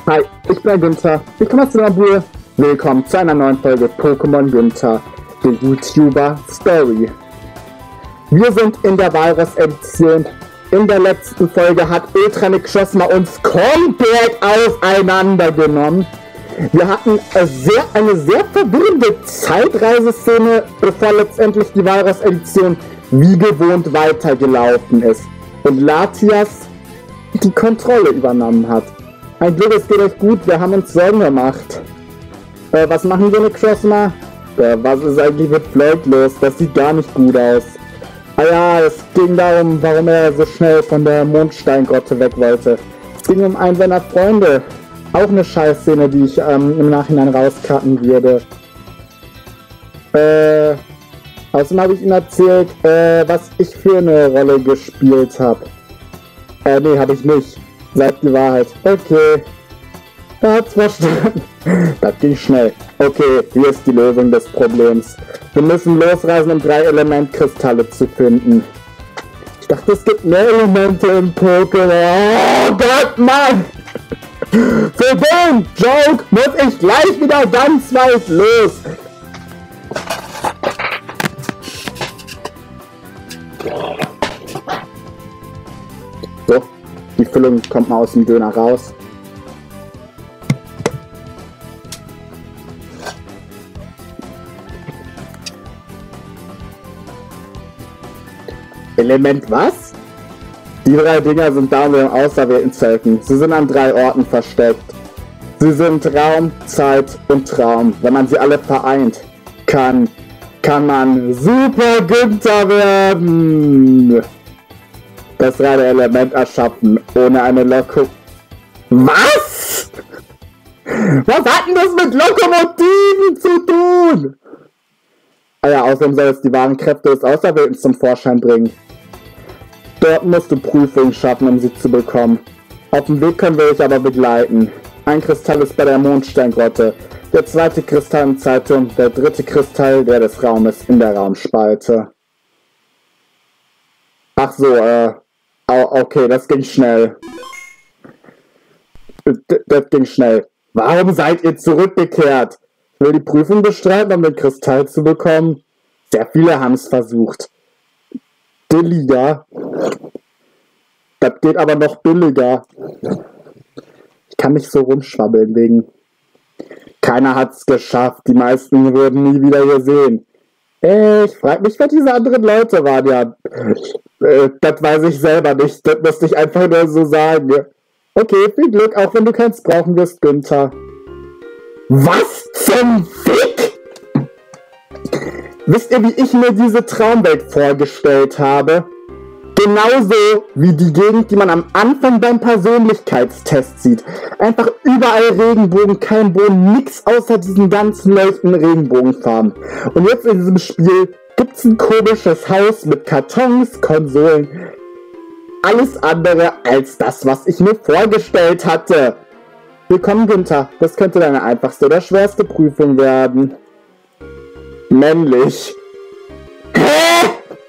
Hi, ich bin Günther, ich komme aus Singapur. Willkommen zu einer neuen Folge Pokémon Günther, der YouTuber Story. Wir sind in der Walross-Edition. In der letzten Folge hat Ultranik Schosma uns komplett auseinandergenommen. Wir hatten eine sehr verwirrende Zeitreiseszene, bevor letztendlich die Walross-Edition wie gewohnt weitergelaufen ist und Latias die Kontrolle übernommen hat. Ein Glück, es geht euch gut, wir haben uns Sorgen gemacht. Was machen wir mit Schosma? Was ist eigentlich mit Floyd los? Das sieht gar nicht gut aus. Ah ja, es ging darum, warum er so schnell von der Mondsteingrotte weg wollte. Es ging um einen seiner Freunde. Auch eine Scheißszene, die ich im Nachhinein rauscutten würde. Außerdem habe ich ihm erzählt, was ich für eine Rolle gespielt habe. Nee, habe ich nicht. Sagt die Wahrheit. Okay. Er hat's verstanden. Das ging schnell. Okay, hier ist die Lösung des Problems. Wir müssen losreisen, um 3 Elementkristalle zu finden. Ich dachte, es gibt mehr Elemente im Pokémon. Oh Gott, Mann! Für den Joke muss ich gleich wieder ganz weit los. So, die Füllung kommt mal aus dem Döner raus. Element was? Die 3 Dinger sind da, um den Auserwählten zu helfen. Sie sind an 3 Orten versteckt. Sie sind Raum, Zeit und Traum. Wenn man sie alle vereint, kann man Super Günther werden. Das 3. Element erschaffen, ohne eine Loko... Was? Was hat denn das mit Lokomotiven zu tun? Ah ja, außerdem soll es die wahren Kräfte des Auserwählten zum Vorschein bringen. Dort musst du Prüfungen schaffen, um sie zu bekommen. Auf dem Weg können wir dich aber begleiten. Ein Kristall ist bei der Mondsteingrotte, der 2. Kristall im Zeitturm, der 3. Kristall, der des Raumes in der Raumspalte. Ach so, okay, das ging schnell. Das ging schnell. Warum seid ihr zurückgekehrt? Ich will die Prüfung bestreiten, um den Kristall zu bekommen. Sehr viele haben es versucht. Billiger. Das geht aber noch billiger. Ich kann nicht so rumschwabbeln wegen. Keiner hat's geschafft. Die meisten würden nie wieder hier sehen. Ich frage mich, wer diese anderen Leute waren. Ja, das weiß ich selber nicht. Das musste ich einfach nur so sagen. Okay, viel Glück, auch wenn du keins brauchen wirst, Günther. Was zum Fick? Wisst ihr, wie ich mir diese Traumwelt vorgestellt habe? Genauso wie die Gegend, die man am Anfang beim Persönlichkeitstest sieht. Einfach überall Regenbogen, kein Boden, nix außer diesen ganzen leuchtenden Regenbogenfarben. Und jetzt in diesem Spiel gibt's ein komisches Haus mit Kartons, Konsolen. Alles andere als das, was ich mir vorgestellt hatte. Willkommen, Günther. Das könnte deine einfachste oder schwerste Prüfung werden. Männlich. Hä?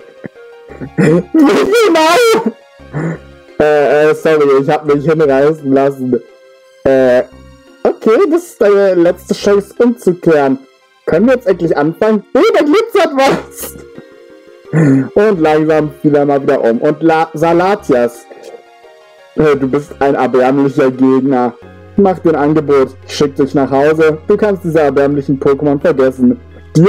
Wie genau? Sorry, ich hab mich hinreißen lassen. Okay, das ist deine letzte Chance umzukehren. Können wir jetzt endlich anfangen? Oh, da glitzert was! Und langsam fiel er mal wieder um. Und Salatias. Du bist ein erbärmlicher Gegner. Mach dir ein Angebot. Ich schick dich nach Hause. Du kannst diese erbärmlichen Pokémon vergessen. Dir?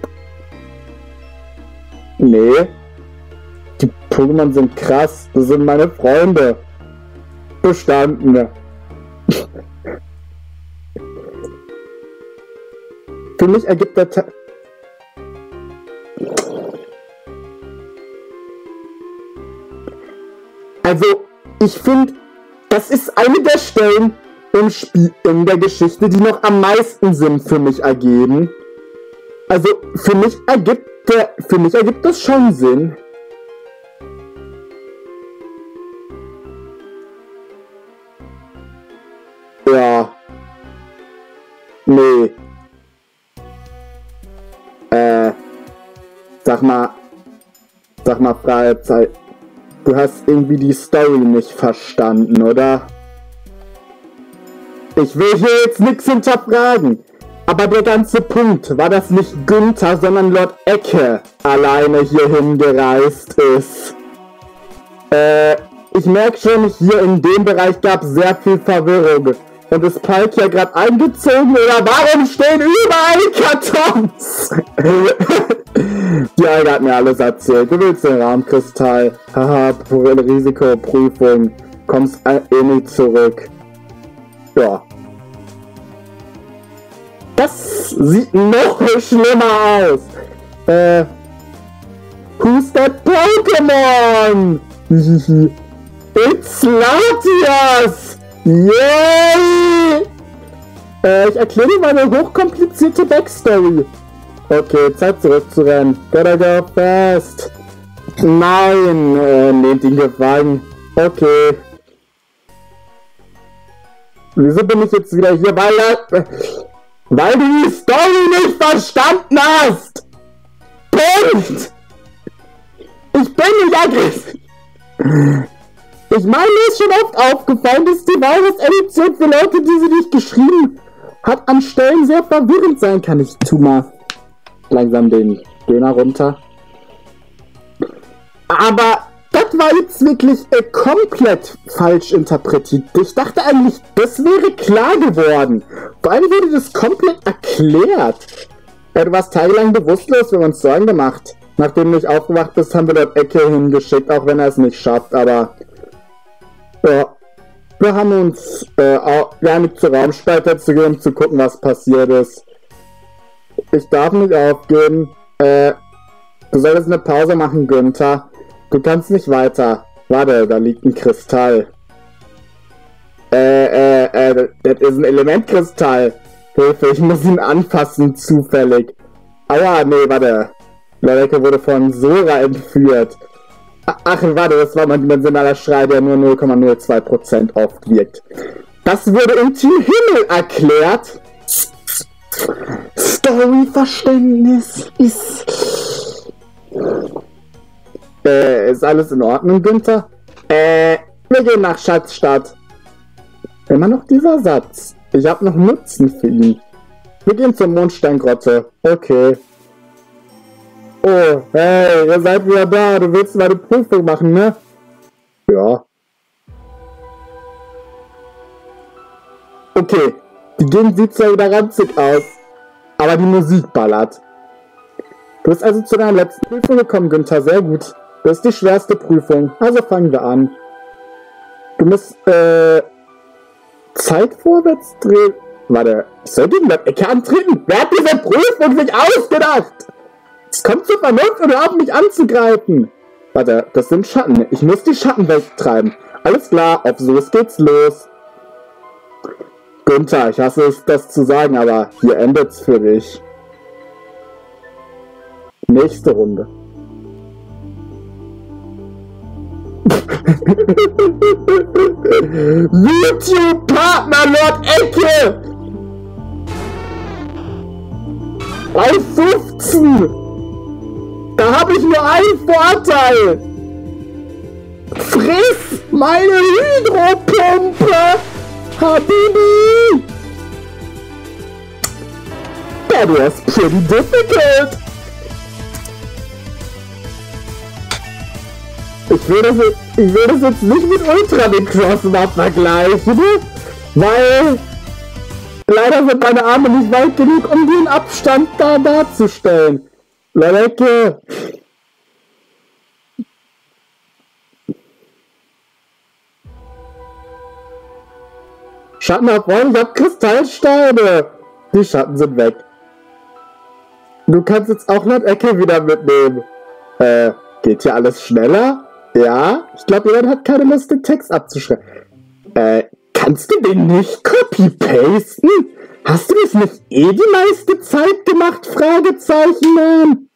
Nee. Die Pokémon sind krass. Das sind meine Freunde. Bestanden. Für mich ergibt der Also, ich finde, das ist eine der Stellen im Spiel, in der Geschichte, die noch am meisten Sinn für mich ergeben. Also, für mich ergibt das schon Sinn. Ja. Nee. Sag mal, Freizeit. Du hast irgendwie die Story nicht verstanden, oder? Ich will hier jetzt nichts hinterfragen. Aber der ganze Punkt war, dass nicht Günther, sondern Lord Ecke alleine hierhin gereist ist. Ich merke schon, hier in dem Bereich gab es sehr viel Verwirrung. Und ist Pike ja gerade eingezogen oder warum stehen überall Kartons? Die eine hat mir alles erzählt. Du willst den Raumkristall. Haha, pure Risikoprüfung. Kommst eh nicht zurück. Ja. Das sieht noch schlimmer aus. Who's that Pokémon? It's Latias! Yay! Ich erkläre dir meine hochkomplizierte Backstory. Okay, Zeit zurückzurennen. Gotta go fast. Nein, nehmt ihn gefangen. Okay. Wieso bin ich jetzt wieder hier? Weil du die Story nicht verstanden hast! Punkt! Ich bin nicht aggressiv! Ich meine, mir ist schon oft aufgefallen, dass die Virus-Edition für Leute, die sie nicht geschrieben hat, an Stellen sehr verwirrend sein kann. Ich tu mal langsam den Döner runter. Aber das war jetzt wirklich komplett falsch interpretiert. Ich dachte eigentlich, das wäre klar geworden. Vor allem wurde das komplett erklärt. Du warst tagelang bewusstlos, wir haben uns Sorgen gemacht. Nachdem du nicht aufgewacht bist, haben wir dort Ecke hingeschickt, auch wenn er es nicht schafft, aber ja, wir haben uns nicht zur Raumspalter zu gehen, um zu gucken, was passiert ist. Ich darf nicht aufgeben. Du solltest eine Pause machen, Günther. Du kannst nicht weiter. Warte, da liegt ein Kristall. Das ist ein Elementkristall. Hilfe, ich muss ihn anfassen, zufällig. Aua, nee, warte. Loreke wurde von Sora entführt. Ach, warte, das war mein dimensionaler Schrei, der nur 0,02% oft wirkt. Das wurde im Team Himmel erklärt. Storyverständnis ist... ist alles in Ordnung, Günther? Wir gehen nach Schatzstadt. Immer noch dieser Satz. Ich habe noch Nutzen für ihn. Wir gehen zur Mondsteingrotte. Okay. Oh, hey, ihr seid wieder da. Du willst mal eine Prüfung machen, ne? Ja. Okay, die Gegend sieht zwar wieder ranzig aus, aber die Musik ballert. Du bist also zu deiner letzten Prüfung gekommen, Günther. Sehr gut. Das ist die schwerste Prüfung. Also fangen wir an. Du musst, Zeit vorwärts drehen. Warte, ich soll die Ecke antreten? Wer hat diese Prüfung sich ausgedacht? Es kommt zur Vernunft und hör auf, mich anzugreifen. Warte, das sind Schatten. Ich muss die Schatten wegtreiben. Alles klar, auf so's geht's los. Günther, ich hasse es, das zu sagen, aber hier endet's für dich. Nächste Runde. YouTube-Partner Lord Ecke! Bei 15! Da habe ich nur einen Vorteil! Friss meine Hydropumpe! Habibi! That was pretty difficult! Ich will das jetzt nicht mit Ultra Necrosma vergleichen, weil leider sind meine Arme nicht weit genug, um den Abstand da darzustellen. Loreke! Schatten abräumen, ich hab Kristallsteine! Die Schatten sind weg. Du kannst jetzt auch Lord Ecke wieder mitnehmen. Geht hier alles schneller? Ja? Ich glaube, jemand hat keine Lust, den Text abzuschreiben. Kannst du den nicht copy-pasten? Hast du das nicht eh die meiste Zeit gemacht? Fragezeichen, Mann.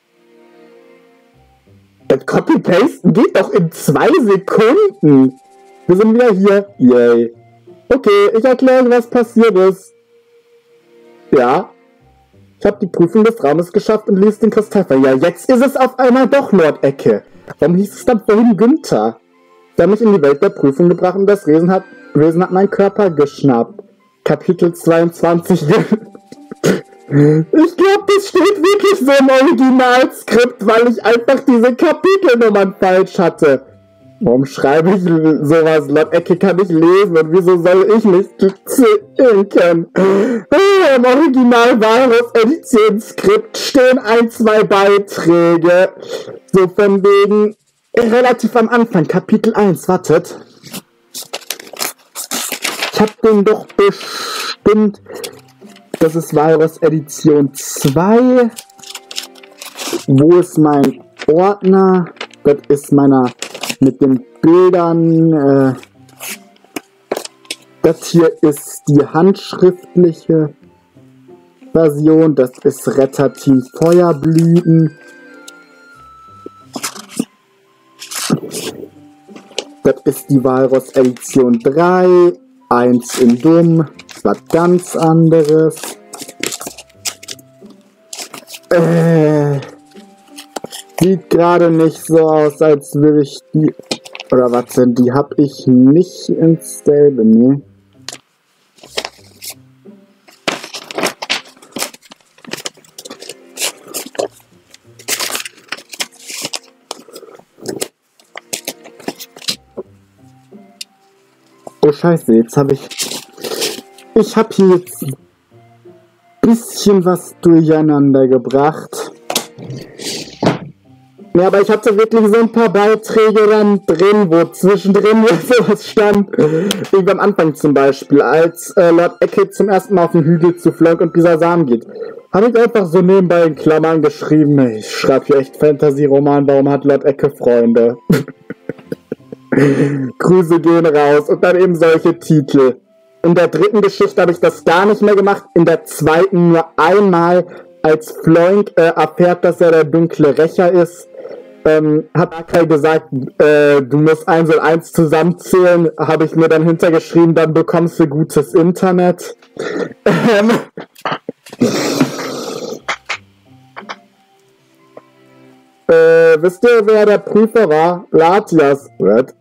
Das Copy-Pasten geht doch in 2 Sekunden. Wir sind wieder hier. Yay. Okay, ich erkläre, was passiert ist. Ja. Ich habe die Prüfung des Raumes geschafft und ließ den Kristall fallen. Ja, jetzt ist es auf einmal doch Lord Ecke. Warum hieß es dann vorhin Günther? Der hat mich in die Welt der Prüfung gebracht und das Wesen hat meinen Körper geschnappt. Kapitel 22. Ich glaube, das steht wirklich so im Originalskript, weil ich einfach diese Kapitelnummern falsch hatte. Warum schreibe ich sowas? Laut Ecke kann ich lesen und wieso soll ich nicht zählen können? Im Original Virus Editionsskript stehen 1, 2 Beiträge. So von wegen relativ am Anfang, Kapitel 1, wartet. Ich hab den doch bestimmt. Das ist Virus Edition 2. Wo ist mein Ordner? Das ist meiner mit den Bildern. Das hier ist die handschriftliche Version. Das ist Retterteam Feuerblüten. Das ist die Virus Edition 3. 1 in Dumm. Was ganz anderes. Sieht gerade nicht so aus, als würde ich die... Oder was denn? Die habe ich nicht ins selbe. Nee. Oh Scheiße, jetzt habe ich... Ich habe hier jetzt ein bisschen was durcheinander gebracht. Ja, aber ich hatte wirklich so ein paar Beiträge dann drin, wo zwischendrin sowas stand. Wie am Anfang zum Beispiel, als Lord Ecke zum ersten Mal auf den Hügel zu Flonk und Bisasam geht. Habe ich einfach so nebenbei in Klammern geschrieben, ich schreibe hier echt Fantasy-Roman, warum hat Lord Ecke Freunde? Grüße gehen raus und dann eben solche Titel. In der dritten Geschichte habe ich das gar nicht mehr gemacht, in der zweiten nur einmal, als Floink erfährt, dass er der dunkle Rächer ist. Hat Akai gesagt, du musst 1 und 1 zusammenzählen, habe ich mir dann hintergeschrieben, dann bekommst du gutes Internet. Wisst ihr, wer der Prüfer war? Latias. What?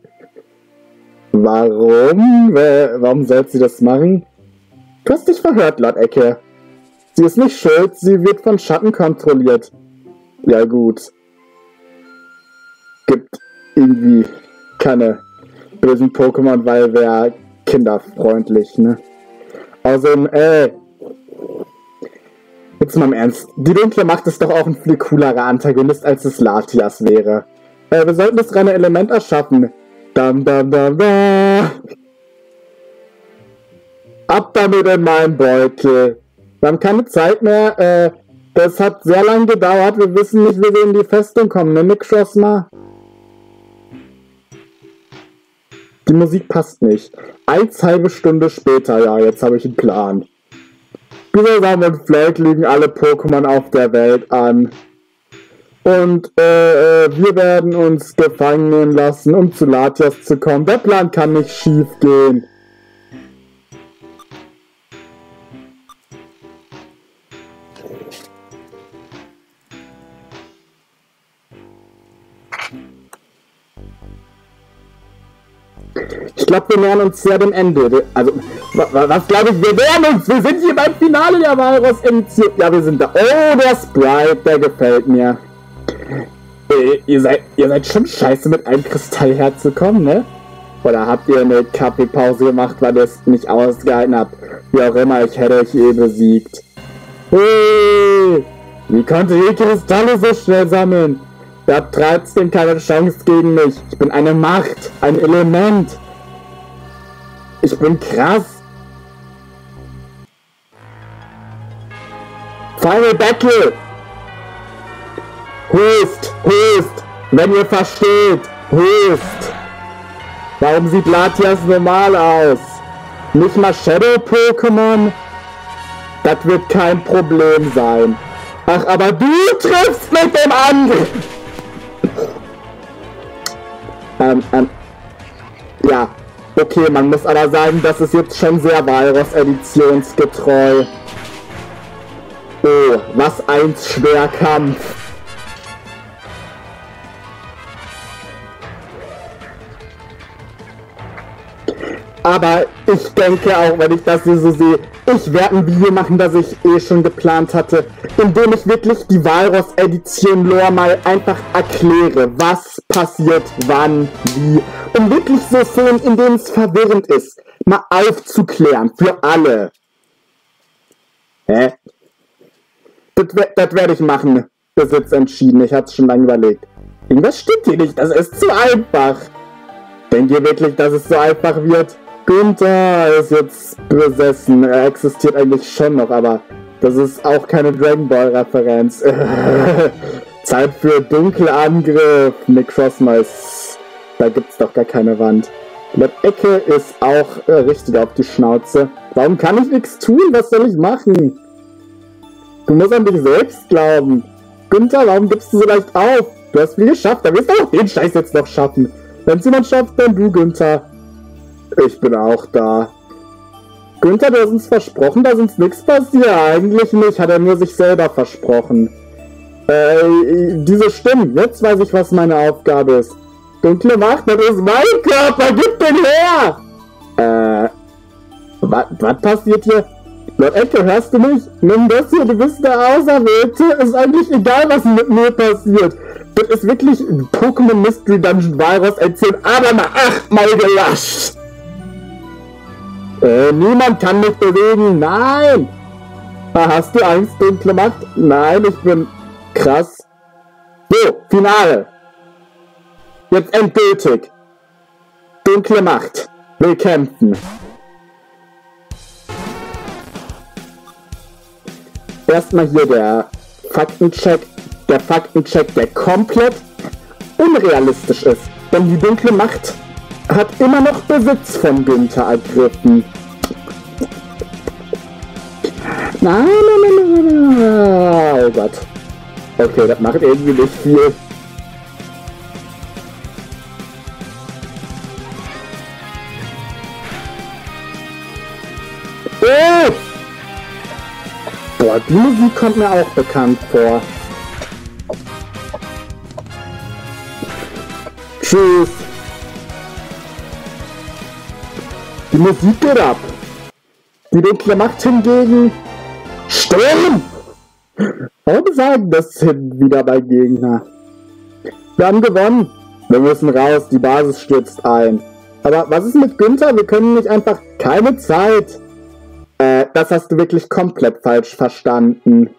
Warum sollte sie das machen? Du hast dich verhört, Lord Ecke. Sie ist nicht schuld, sie wird von Schatten kontrolliert. Ja gut. Gibt irgendwie keine bösen Pokémon, weil wäre kinderfreundlich, ne? Außerdem, jetzt mal im Ernst. Die dunkle Macht ist doch auch ein viel coolerer Antagonist, als es Latias wäre. Wir sollten das reine Element erschaffen. Dam, dam, dam, dam. Ab damit in meinen Beutel. Wir haben keine Zeit mehr. Das hat sehr lange gedauert. Wir wissen nicht, wie wir in die Festung kommen. Ne, Nick Schossner? Die Musik passt nicht. 1 halbe Stunde später, ja, jetzt habe ich einen Plan. Bisasam und Floink lügen alle Pokémon auf der Welt an. Und wir werden uns gefangen nehmen lassen, um zu Latias zu kommen. Der Plan kann nicht schief gehen. Ich glaube, wir nähern uns sehr dem Ende. Also, was glaube ich, wir nähern uns. Wir sind hier beim Finale der Virus Edition. Ja, wir sind da. Oh, der Sprite, der gefällt mir. Ihr seid schon scheiße, mit einem Kristall herzukommen, ne? Oder habt ihr eine Kaffeepause gemacht, weil ihr es nicht ausgehalten habt? Wie auch immer, ich hätte euch besiegt. Hui! Wie konnte ihr Kristalle so schnell sammeln? Ihr habt trotzdem keine Chance gegen mich. Ich bin eine Macht, ein Element. Ich bin krass. Final Battle! Hust! Wenn ihr versteht! Hust! Warum sieht Latias normal aus? Nicht mal Shadow-Pokémon? Das wird kein Problem sein. Ach, aber du triffst mit dem Angriff! Ja, okay, man muss aber sagen, das ist jetzt schon sehr Virus-editionsgetreu. Oh, was ein Schwerkampf. Aber ich denke auch, wenn ich das hier so sehe, ich werde ein Video machen, das ich schon geplant hatte, in dem ich wirklich die Walross-Edition Lore mal einfach erkläre, was passiert, wann, wie, um wirklich so Szenen, in denen es verwirrend ist, mal aufzuklären, für alle. Hä? Das werde ich machen, das ist jetzt entschieden, ich hatte es schon lange überlegt. Irgendwas stimmt hier nicht, das ist zu einfach. Denkt ihr wirklich, dass es so einfach wird? Günther ist jetzt besessen. Er existiert eigentlich schon noch, aber das ist auch keine Dragon Ball Referenz. Zeit für Dunkelangriff. Necrozma ist... Da gibt's doch gar keine Wand. Lord Ecke ist auch richtig auf die Schnauze. Warum kann ich nichts tun? Was soll ich machen? Du musst an dich selbst glauben. Günther, warum gibst du so leicht auf? Du hast viel geschafft, da wirst du auch den Scheiß jetzt noch schaffen. Wenn es jemand schafft, dann du, Günther. Ich bin auch da. Günther, du hast uns versprochen, dass uns nichts passiert. Eigentlich nicht, hat er nur sich selber versprochen. Diese Stimmen, jetzt weiß ich, was meine Aufgabe ist. Dunkle Macht, das ist mein Körper, gib den her! Was passiert hier? Lord Ecke, hörst du mich? Nimm das hier, du bist der Auserwählte. Ist eigentlich egal, was mit mir passiert. Das ist wirklich Pokémon Mystery Dungeon Walross erzählt, aber mal 8-mal gelascht. Niemand kann mich bewegen. Nein! Hast du Angst, dunkle Macht? Nein, ich bin krass. So, Finale. Jetzt endgültig. Dunkle Macht will kämpfen. Erstmal hier der Faktencheck. Der Faktencheck, der komplett unrealistisch ist. Denn die dunkle Macht hat immer noch Besitz von Günther ergriffen. Nein. Oh Gott. Okay, das macht irgendwie nicht viel. Oh! Boah, die Musik kommt mir auch bekannt vor. Tschüss. Die Musik geht ab. Die dunkle Macht hingegen... Sturm! Warum sagen das hin wieder bei Gegner? Wir haben gewonnen. Wir müssen raus, die Basis stürzt ein. Aber was ist mit Günther? Wir können nicht einfach... Keine Zeit. Das hast du wirklich komplett falsch verstanden.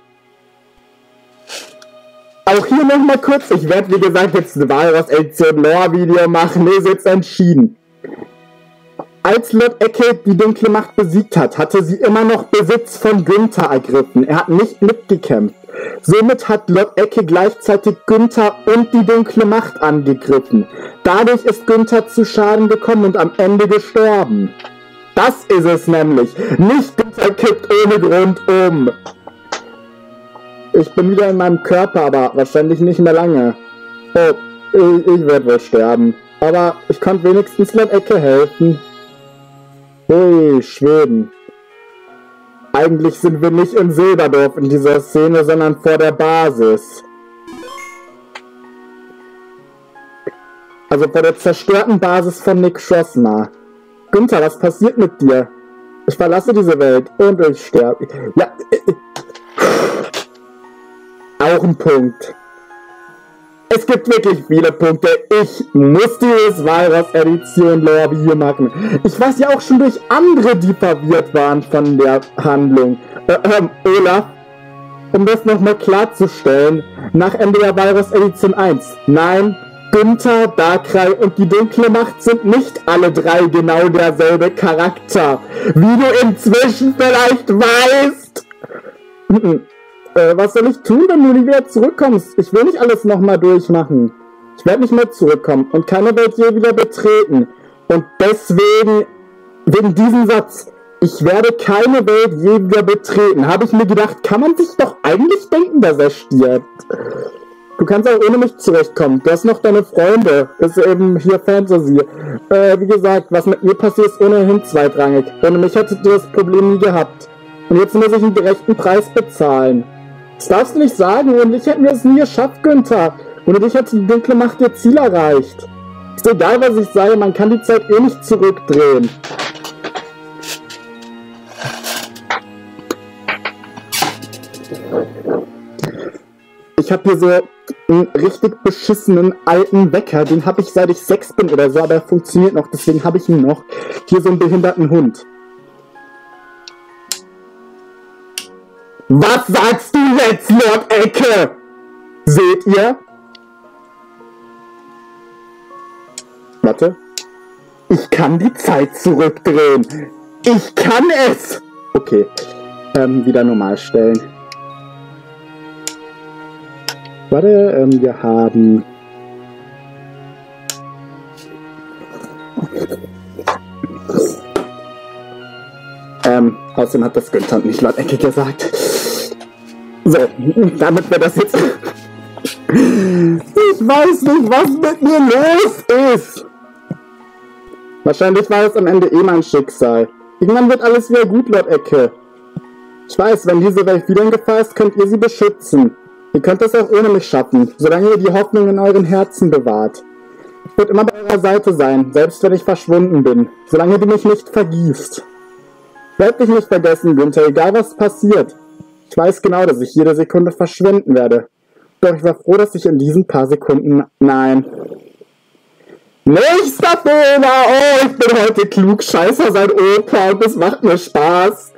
Auch hier nochmal kurz, ich werde wie gesagt jetzt ein Walross-Edition Lore-Video machen, ist jetzt entschieden. Als Lord Ecke die dunkle Macht besiegt hat, hatte sie immer noch Besitz von Günther ergriffen. Er hat nicht mitgekämpft. Somit hat Lord Ecke gleichzeitig Günther und die dunkle Macht angegriffen. Dadurch ist Günther zu Schaden gekommen und am Ende gestorben. Das ist es nämlich. Nicht Günther kippt ohne Grund um. Ich bin wieder in meinem Körper, aber wahrscheinlich nicht mehr lange. Oh, ich werde wohl sterben. Aber ich konnte wenigstens Lord Ecke helfen. Hui, Schweden. Eigentlich sind wir nicht in Silberdorf in dieser Szene, sondern vor der Basis. Also vor der zerstörten Basis von Necrozma. Günther, was passiert mit dir? Ich verlasse diese Welt und ich sterbe. Ja, auch ein Punkt. Es gibt wirklich viele Punkte. Ich muss dieses Walross-Edition Lore Video machen. Ich weiß ja auch schon durch andere, die verwirrt waren von der Handlung. Olaf, um das nochmal klarzustellen, nach Ende der Walross-Edition 1. Nein, Günther, Darkrai und die dunkle Macht sind nicht alle drei genau derselbe Charakter. Wie du inzwischen vielleicht weißt. Was soll ich tun, wenn du nie wieder zurückkommst? Ich will nicht alles nochmal durchmachen. Ich werde nicht mehr zurückkommen und keine Welt je wieder betreten. Und deswegen, wegen diesem Satz, ich werde keine Welt je wieder betreten, habe ich mir gedacht, kann man sich doch eigentlich denken, dass er stirbt. Du kannst auch ohne mich zurechtkommen. Du hast noch deine Freunde. Ist eben hier Fantasy. Wie gesagt, was mit mir passiert, ist ohnehin zweitrangig. Ohne mich hättet ihr das Problem nie gehabt. Und jetzt muss ich einen gerechten Preis bezahlen. Das darfst du nicht sagen. Ohne dich hätten wir es nie geschafft, Günther. Ohne dich hätte die dunkle Macht ihr Ziel erreicht. Ist egal, was ich sage, man kann die Zeit eh nicht zurückdrehen. Ich habe hier so einen richtig beschissenen alten Wecker, den habe ich seit ich 6 bin oder so, aber er funktioniert noch, deswegen habe ich ihn noch. Hier so einen behinderten Hund. Was sagst du jetzt, Lord Ecke? Seht ihr? Warte. Ich kann die Zeit zurückdrehen. Ich kann es! Okay. Wieder normal stellen. Warte, wir haben... außerdem hat das Günther nicht laut Ecke gesagt. So, damit wir das jetzt... Ich weiß nicht, was mit mir los ist! Wahrscheinlich war es am Ende eh mein Schicksal. Irgendwann wird alles wieder gut, Lord Ecke. Ich weiß, wenn diese Welt wieder in Gefahr ist, könnt ihr sie beschützen. Ihr könnt es auch ohne mich schaffen, solange ihr die Hoffnung in euren Herzen bewahrt. Ich werde immer bei eurer Seite sein, selbst wenn ich verschwunden bin, solange du mich nicht vergießt. Ich werde dich nicht vergessen, Günther, egal was passiert. Ich weiß genau, dass ich jede Sekunde verschwinden werde. Doch ich war froh, dass ich in diesen paar Sekunden... Nein. Nächster Fehler! Oh, ich bin heute klugscheißer sein Opa und es macht mir Spaß.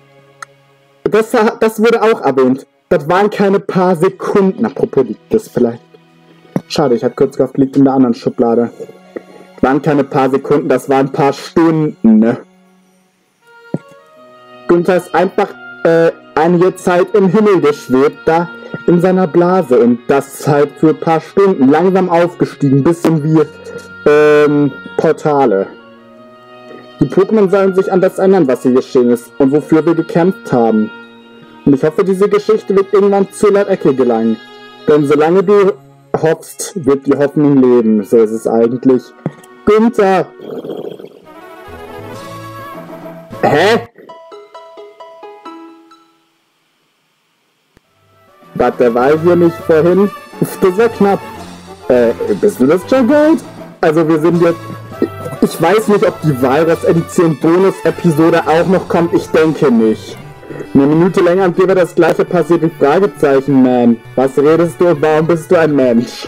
Das wurde auch erwähnt. Das waren keine paar Sekunden. Apropos liegt das vielleicht. Schade, ich habe kurz gehofft, liegt in der anderen Schublade. Das waren keine paar Sekunden, das waren ein paar Stunden, ne? Günther ist einfach einige Zeit im Himmel geschwebt, da in seiner Blase. Und das halt für ein paar Stunden. Langsam aufgestiegen, bisschen wie Portale. Die Pokémon sollen sich an das erinnern, was hier geschehen ist und wofür wir gekämpft haben. Und ich hoffe, diese Geschichte wird irgendwann zu Lord Ecke gelangen. Denn solange du hoffst, wird die Hoffnung leben. So ist es eigentlich. Günther! Hä? Warte, war hier nicht vorhin? Das war knapp. Bist du das, Juggold? Also wir sind jetzt... Ich weiß nicht, ob die Walrus-Edition Bonus-Episode auch noch kommt. Ich denke nicht. Eine Minute länger und dir wird das gleiche passiert wie Fragezeichen, Man. Was redest du und warum bist du ein Mensch?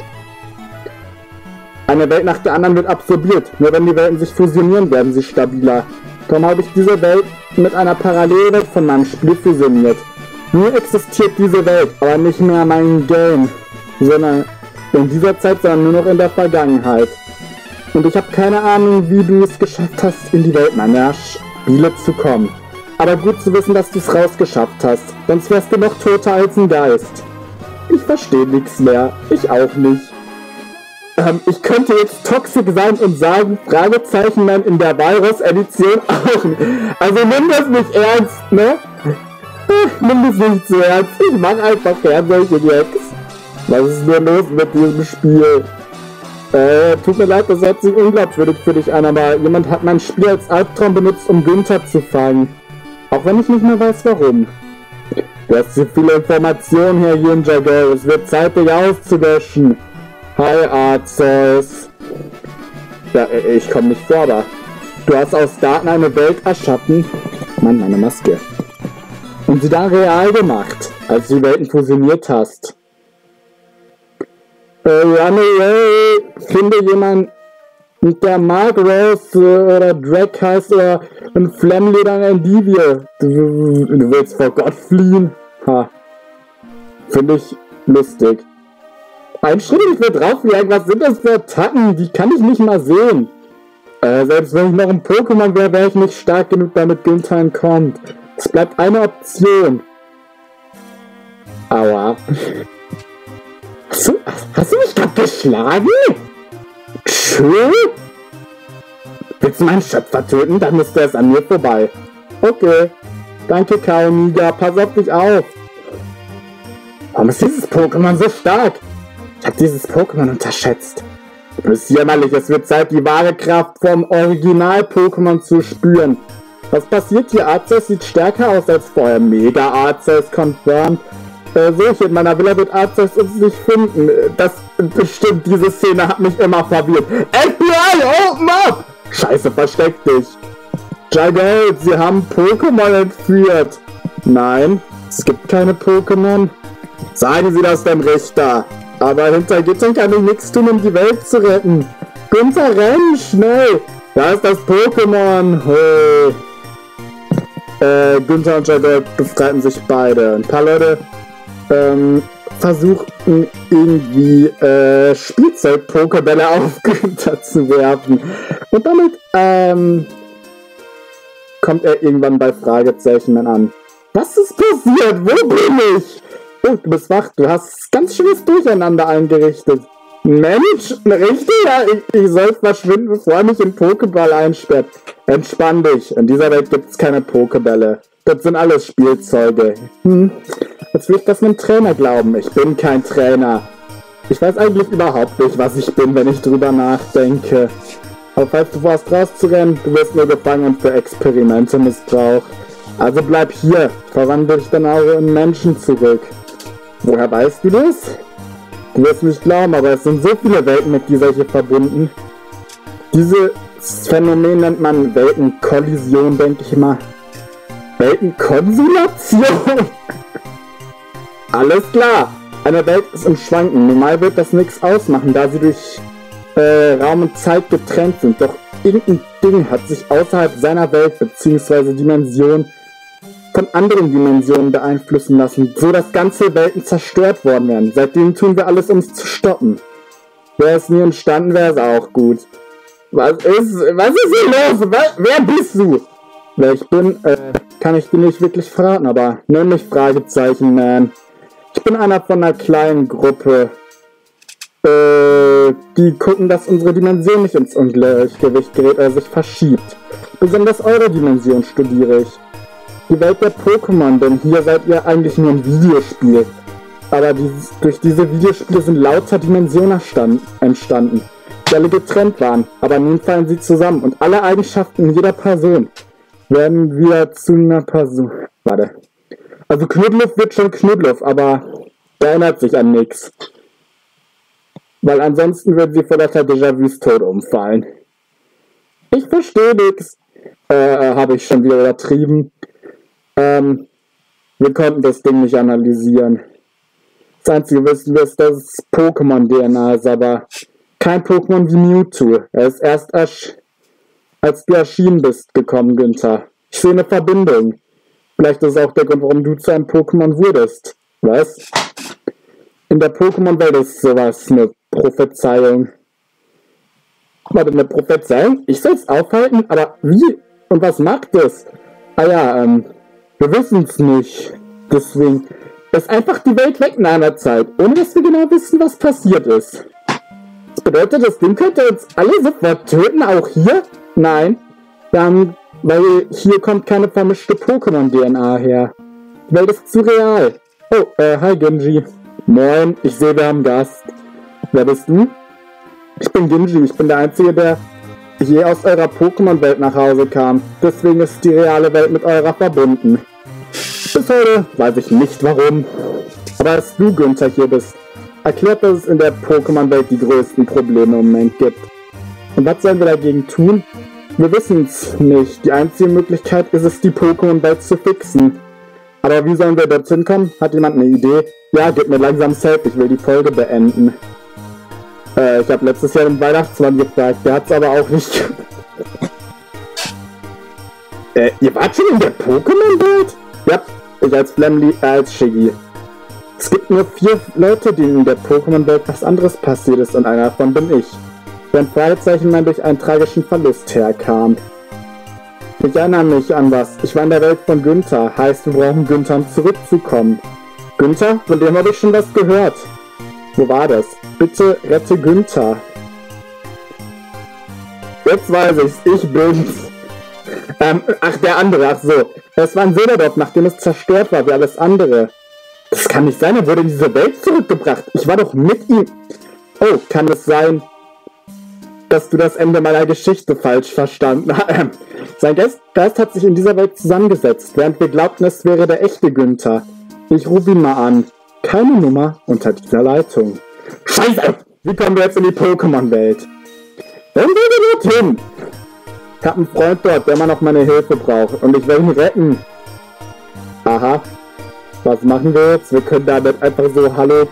Eine Welt nach der anderen wird absorbiert. Nur wenn die Welten sich fusionieren, werden sie stabiler. Darum habe ich diese Welt mit einer Parallelwelt von meinem Spiel fusioniert. Nur existiert diese Welt, aber nicht mehr mein Game. Sondern in dieser Zeit, sondern nur noch in der Vergangenheit. Und ich habe keine Ahnung, wie du es geschafft hast, in die Welt meiner Spiele zu kommen. Aber gut zu wissen, dass du es rausgeschafft hast. Sonst wärst du noch toter als ein Geist. Ich verstehe nichts mehr. Ich auch nicht. Ich könnte jetzt toxisch sein und sagen, Fragezeichen Man in der Walrus-Edition auch nicht. Also nimm das nicht ernst, ne? Nimm das nicht so ernst. Ich mach einfach gern solche Gags. Was ist nur los mit diesem Spiel? Tut mir leid, das hört sich unglaubwürdig für dich an, aber jemand hat mein Spiel als Albtraum benutzt, um Günther zu fangen. Auch wenn ich nicht mehr weiß, warum. Du hast zu viele Informationen, Herr Jinjago. Es wird Zeit, dich auszulöschen. Hi, Arceus. Ja, ich komme nicht vor, aber du hast aus Daten eine Welt erschaffen. Mann, meine Maske. Und sie dann real gemacht, als du die Welten fusioniert hast. Runaway, finde jemanden, der Mark Rose oder Drake heißt oder ein Flamly oder ein Endivie. Du willst vor Gott fliehen. Ha. Finde ich lustig. Ein Schritt, ich will draufjagen. Was sind das für Attacken? Die kann ich nicht mal sehen. Selbst wenn ich noch ein Pokémon wäre, wäre ich nicht stark genug, damit Günther entkommt. Es bleibt eine Option. Aua. Hast du mich gerade geschlagen? Schön? Willst du meinen Schöpfer töten? Dann müsste es an mir vorbei. Okay. Danke, Kaoniga. Pass auf dich auf. Warum ist dieses Pokémon so stark? Ich habe dieses Pokémon unterschätzt. Du bist jämmerlich. Es wird Zeit, die wahre Kraft vom Original-Pokémon zu spüren. Was passiert hier? Arceus sieht stärker aus als vorher. Mega Arceus confirmed. So, ich in meiner Villa wird Arceus uns nicht finden. Das Bestimmt, diese Szene hat mich immer verwirrt. FBI, open up! Scheiße, versteck dich. Jagel, sie haben Pokémon entführt. Nein, es gibt keine Pokémon. Sagen Sie das dem Richter. Aber hinter Gittern kann ich nichts tun, um die Welt zu retten. Günther, renn schnell! Da ist das Pokémon! Hey. Günther und Jagel befreiten sich beide. Ein paar Leute versuchten irgendwie Spielzeug-Pokébälle auf Günther zu werfen. Und damit kommt er irgendwann bei Fragezeichen an. Was ist passiert? Wo bin ich? Oh, du bist wach. Du hast ganz schönes Durcheinander eingerichtet. Mensch, richtig? Ja, ich soll verschwinden, bevor er mich in Pokéball einsperrt. Entspann dich. In dieser Welt gibt es keine Pokébälle. Das sind alles Spielzeuge. Jetzt will ich das einem Trainer glauben. Ich bin kein Trainer. Ich weiß eigentlich überhaupt nicht, was ich bin, wenn ich drüber nachdenke. Aber falls du vorhast rauszurennen, du wirst nur gefangen und für Experimente missbraucht. Also bleib hier. Verwandle dich dann auch in Menschen zurück. Woher weißt du das? Du wirst nicht glauben, aber es sind so viele Welten mit dieser hier verbunden. Dieses Phänomen nennt man Weltenkollision, denke ich mal. Weltenkonsolation? Alles klar. Eine Welt ist im Schwanken. Normal wird das nichts ausmachen, da sie durch Raum und Zeit getrennt sind. Doch irgendein Ding hat sich außerhalb seiner Welt bzw. Dimension von anderen Dimensionen beeinflussen lassen, so dass ganze Welten zerstört worden wären. Seitdem tun wir alles, um es zu stoppen. Wäre es nie entstanden, wäre es auch gut. Was ist hier los? Wer bist du? Wer ich bin, kann ich dir nicht wirklich verraten, aber nenn mich Fragezeichen, Man. Ich bin einer von einer kleinen Gruppe, die gucken, dass unsere Dimension nicht ins Ungleichgewicht gerät oder sich verschiebt. Besonders eure Dimension studiere ich. Die Welt der Pokémon, denn hier seid ihr eigentlich nur ein Videospiel. Aber durch diese Videospiele sind lauter Dimensionen entstanden, die alle getrennt waren. Aber nun fallen sie zusammen und alle Eigenschaften jeder Person werden wieder zu einer Person. Warte. Also Knudluff wird schon Knudluff, aber der erinnert sich an nichts. Weil ansonsten würden sie vor lauter Déjà-vus tot umfallen. Ich verstehe nichts. Habe ich schon wieder übertrieben. Wir konnten das Ding nicht analysieren. Das einzige Wissen ist, dass es Pokémon-DNA ist, aber kein Pokémon wie Mewtwo. Er ist erst als du erschienen bist gekommen, Günther. Ich sehe eine Verbindung. Vielleicht ist es auch der Grund, warum du zu einem Pokémon wurdest. Was? In der Pokémon-Welt ist sowas eine Prophezeiung. Warte, eine Prophezeiung? Ich soll es aufhalten? Aber wie? Und was macht es? Ah ja, wir wissen es nicht. Deswegen ist einfach die Welt weg in einer Zeit, ohne dass wir genau wissen, was passiert ist. Das bedeutet, das Ding könnte uns alle sofort töten, auch hier? Nein. Weil hier kommt keine vermischte Pokémon-DNA her. Die Welt ist zu real. Oh, hi Genji. Moin, ich sehe, wir haben Gast. Wer bist du? Ich bin Genji, ich bin der Einzige, der je aus eurer Pokémon-Welt nach Hause kam. Deswegen ist die reale Welt mit eurer verbunden. Bis heute weiß ich nicht warum. Aber als du, Günther, hier bist, erklärt, dass es in der Pokémon-Welt die größten Probleme im Moment gibt. Und was sollen wir dagegen tun? Wir wissen es nicht. Die einzige Möglichkeit ist es, die Pokémon-Welt zu fixen. Aber wie sollen wir dorthin kommen? Hat jemand eine Idee? Ja, gib mir langsam Help, ich will die Folge beenden. Ich habe letztes Jahr den Weihnachtsmann gefragt, der hat's aber auch nicht. Ihr wart schon in der Pokémon-Welt? Ja, ich als Flamly, als Shiggy. Es gibt nur 4 Leute, denen in der Pokémon-Welt was anderes passiert ist und einer davon bin ich. Deren Fragezeichen man durch einen tragischen Verlust herkam. Ich erinnere mich an was. Ich war in der Welt von Günther. Heißt, wir brauchen Günther, um zurückzukommen. Günther? Von dem habe ich schon was gehört. Wo war das? Bitte rette Günther. Jetzt weiß ich's. Ich bin's. Ach, der andere. Ach so. Es war ein Silberdorf, nachdem es zerstört war, wie alles andere. Das kann nicht sein. Er wurde in diese Welt zurückgebracht. Ich war doch mit ihm. Oh, kann es sein, dass du das Ende meiner Geschichte falsch verstanden hast? Sein Geist hat sich in dieser Welt zusammengesetzt, während wir glaubten, es wäre der echte Günther. Ich rufe ihn mal an. Keine Nummer unter dieser Leitung. Scheiße! wie kommen wir jetzt in die Pokémon-Welt? Dann gehen wir dorthin. Ich hab einen Freund dort, der immer noch meine Hilfe braucht. Und ich will ihn retten. Aha. Was machen wir jetzt? Wir können damit einfach so, hallo.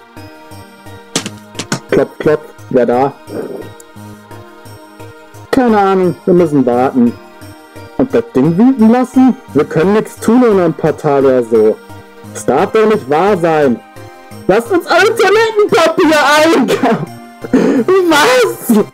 Klopf, klopf. Wer da? Keine Ahnung, wir müssen warten. Und das Ding wüten lassen? Wir können nichts tun in einem Portal oder so. Das darf doch nicht wahr sein. Lasst uns alle Toilettenpapier einkaufen! Was?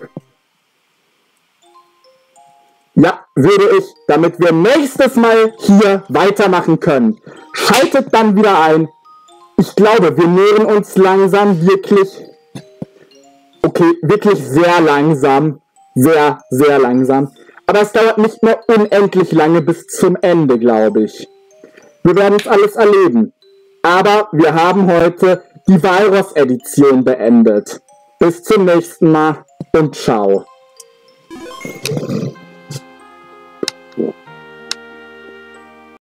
Ja, würde ich, damit wir nächstes Mal hier weitermachen können. Schaltet dann wieder ein. Ich glaube, wir nähern uns langsam wirklich... Okay, wirklich sehr langsam. Sehr, sehr langsam. Aber es dauert nicht mehr unendlich lange bis zum Ende, glaube ich. Wir werden es alles erleben. Aber wir haben heute die Walross-Edition beendet. Bis zum nächsten Mal und ciao.